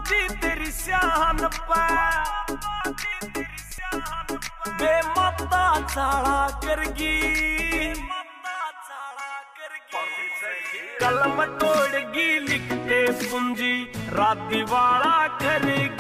जी तेरी स्यान बेमता चाला करगी, कलम तोड़गी लिखते पूंजी रात दिवाला करेगी।